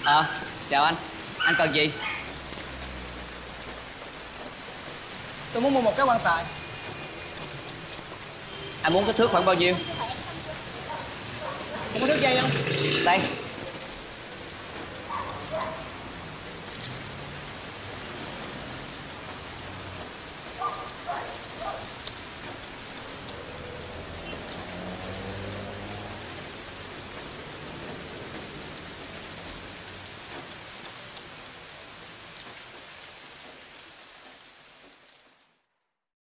Chào anh cần gì? Tôi muốn mua một cái quan tài. Anh muốn kích thước khoảng bao nhiêu? Không có đứt dây không? Đây,